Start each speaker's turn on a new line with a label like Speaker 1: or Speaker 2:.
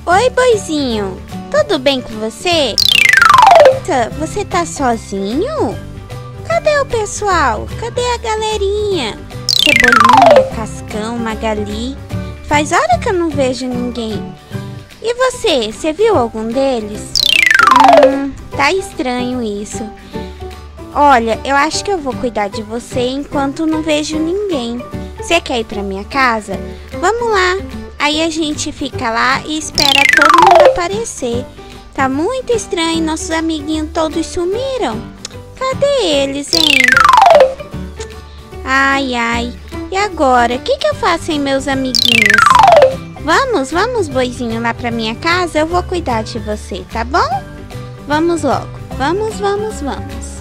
Speaker 1: Oi, boizinho. Tudo bem com você? Eita, você tá sozinho? Cadê o pessoal? Cadê a galerinha? Cebolinha, Cascão, Magali. Faz hora que eu não vejo ninguém. E você viu algum deles? Tá estranho isso. Olha, eu acho que eu vou cuidar de você enquanto não vejo ninguém. Você quer ir pra minha casa? Vamos lá. Aí a gente fica lá e espera todo mundo aparecer. Tá muito estranho, nossos amiguinhos todos sumiram. Cadê eles, hein? Ai, ai. E agora? O que eu faço, hein, meus amiguinhos? Vamos, boizinho, lá pra minha casa. Eu vou cuidar de você, tá bom? Vamos logo. Vamos.